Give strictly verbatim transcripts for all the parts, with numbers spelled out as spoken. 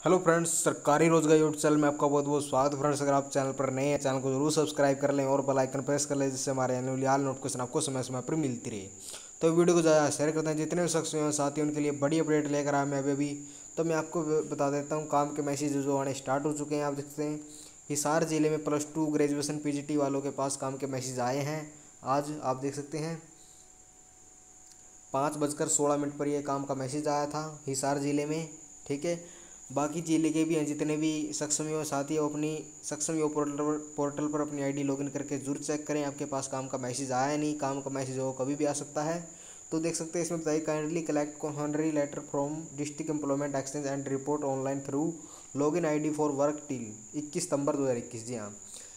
Hello friends, सरकारी रोजगार YouTube channel में आपका बहुत बहुत स्वागत है। फ्रेंड्स, अगर आप चैनल पर नए हैं, चैनल को जरूर सब्सक्राइब कर लें और बेल आइकन प्रेस कर लें, जिससे हमारे आने वाली नोटिफिकेशन आपको समय समय पर मिलती रहे। तो वीडियो को ज़्यादा शेयर करते हैं, जितने भी शख्स हैं साथी उनके लिए बड़ी अपडेट लेकर आया मैं अभी अभी। तो मैं आपको बता देता हूँ, काम के मैसेज जो आने स्टार्ट हो चुके हैं। आप देखते हैं हिसार जिले में प्लस टू ग्रेजुएशन पी वालों के पास काम के मैसेज आए हैं। आज आप देख सकते हैं पाँच बजकर सोलह मिनट पर यह काम का मैसेज आया था हिसार ज़िले में। ठीक है, बाकी ज़िले के भी हैं जितने भी सक्षम युवा साथी हो, अपनी सक्षम युवा पोर्टल पर पोर्टल पर अपनी आईडी लॉगिन करके जरूर चेक करें आपके पास काम का मैसेज आया है नहीं। काम का मैसेज हो कभी भी आ सकता है। तो देख सकते हैं इसमें बताइए, kindly collect country letter from district employment exchange and report online through login I D for work till इक्कीस सितंबर दो हज़ार इक्कीस। जी हाँ,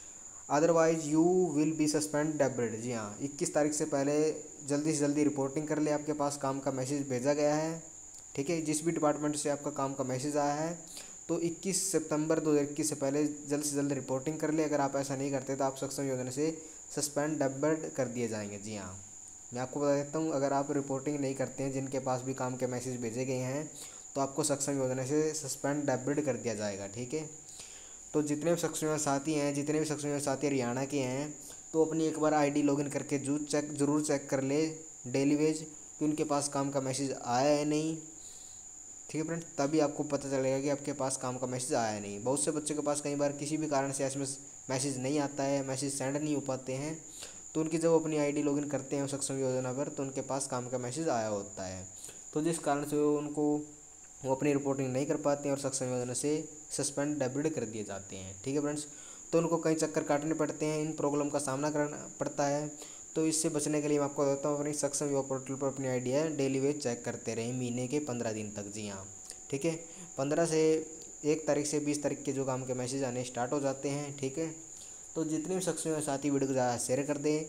otherwise you will be suspend debarred. जी हाँ, इक्कीस तारीख से पहले जल्दी से जल्दी रिपोर्टिंग कर ले, आपके पास काम का मैसेज भेजा गया है। ठीक है, जिस भी डिपार्टमेंट से आपका काम का मैसेज आया है तो इक्कीस सितंबर दो हज़ार इक्कीस से पहले जल्द से जल्द रिपोर्टिंग कर ले। अगर आप ऐसा नहीं करते तो आप सक्षम योजना से सस्पेंड डेब्रेड कर दिए जाएंगे। जी हाँ, मैं आपको बता देता हूँ, अगर आप रिपोर्टिंग नहीं करते हैं, जिनके पास भी काम के मैसेज भेजे गए हैं, तो आपको सक्षम योजना से सस्पेंड डेब्रेड कर दिया जाएगा। ठीक है, तो जितने भी सक्षम साथी हैं जितने भी सक्षम साथी हरियाणा के हैं, तो अपनी एक बार आईडी लॉगिन करके जरूर चेक जरूर चेक कर ले डेली वेज कि उनके पास काम का मैसेज आया है नहीं। ठीक है फ्रेंड्स, तभी आपको पता चलेगा कि आपके पास काम का मैसेज आया है नहीं। बहुत से बच्चों के पास कई बार किसी भी कारण से एसएमएस मैसेज नहीं आता है, मैसेज सेंड नहीं हो पाते हैं, तो उनकी जब अपनी आईडी लॉगिन करते हैं सक्षम योजना पर, तो उनके पास काम का मैसेज आया होता है। तो जिस कारण से उनको वो अपनी रिपोर्टिंग नहीं कर पाते हैं और सक्षम योजना से सस्पेंड डेब्रेड कर दिए जाते हैं। ठीक है फ्रेंड्स, तो उनको कई चक्कर काटने पड़ते हैं, इन प्रॉब्लम का सामना करना पड़ता है। तो इससे बचने के लिए मैं आपको बताता हूँ, अपनी सक्षम युवा पोर्टल पर अपनी आईडी है डेली वेज चेक करते रहें महीने के पंद्रह दिन तक। जी हाँ, ठीक है, पंद्रह से एक तारीख से बीस तारीख के जो काम के मैसेज आने स्टार्ट हो जाते हैं। ठीक है, तो जितने भी सक्षम साथी वीडियो को ज़्यादा शेयर कर दें।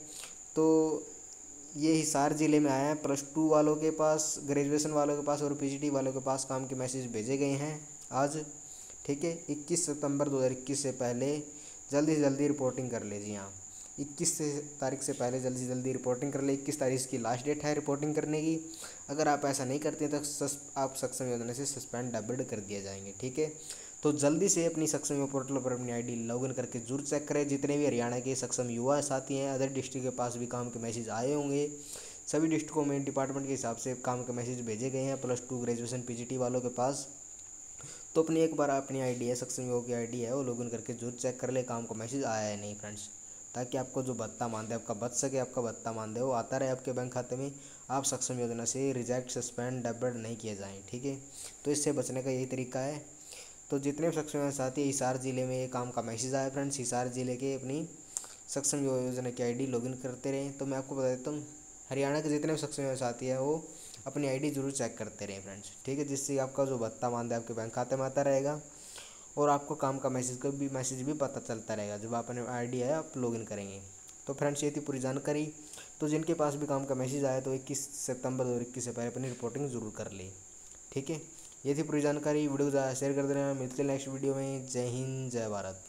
तो ये हिसार ज़िले में आया है, प्लस टू वालों के पास, ग्रेजुएशन वालों के पास और पीजीटी वालों के पास काम के मैसेज भेजे गए हैं आज। ठीक है, इक्कीस सितंबर दो हज़ार इक्कीस से पहले जल्दी से जल्दी रिपोर्टिंग कर ले। जी हाँ, इक्कीस से तारीख से पहले जल्दी से जल्दी रिपोर्टिंग कर ले। इक्कीस तारीख की लास्ट डेट है रिपोर्टिंग करने की। अगर आप ऐसा नहीं करते तो सस आप सक्षम योजना से सस्पेंड डेब्रेड कर दिए जाएंगे। ठीक है, तो जल्दी से अपनी सक्षम युवा पोर्टल पर अपनी आईडी लॉगिन करके जरूर चेक करें। जितने भी हरियाणा के सक्षम युवा साथी हैं, अदर डिस्ट्रिक्ट के पास भी काम के मैसेज आए होंगे। सभी डिस्ट्रिक्टों में डिपार्टमेंट के हिसाब से काम के मैसेज भेजे गए हैं प्लस टू ग्रेजुएशन पीजीटी वालों के पास। तो अपनी एक बार अपनी आईडी है, सक्षम युवा की आईडी है, वो लॉगिन करके जरूर चेक कर ले काम का मैसेज आया है नहीं फ्रेंड्स, ताकि आपको जो भत्ता मानदेय आपका बच सके, आपका भत्ता मानदेय वो आता रहे आपके बैंक खाते में, आप सक्षम योजना से रिजेक्ट सस्पेंड डेब्रेड नहीं किए जाएँ। ठीक है, तो इससे बचने का यही तरीका है। तो जितने भी सक्षम साथी हिसार ज़िले में ये काम का मैसेज आया फ्रेंड्स, हिसार ज़िले के अपनी सक्षम योजना की आईडी लॉगिन करते रहें। तो मैं आपको बता देता हूँ, हरियाणा के जितने भी सक्षम साथी हैं वो अपनी आईडी जरूर चेक करते रहें फ्रेंड्स। ठीक है, जिससे आपका जो भत्ता मानदेय आपके बैंक खाते में आता रहेगा और आपको काम का मैसेज का भी मैसेज भी पता चलता रहेगा जब आप अपने आईडी है आप लॉगिन करेंगे। तो फ्रेंड्स, ये थी पूरी जानकारी। तो जिनके पास भी काम का मैसेज आया तो इक्कीस सितंबर दो हज़ार इक्कीस से पहले अपनी रिपोर्टिंग जरूर कर ले। ठीक है, ये थी पूरी जानकारी। वीडियो को ज़्यादा शेयर कर देना। मिलते हैं नेक्स्ट वीडियो में। जय हिंद, जय भारत।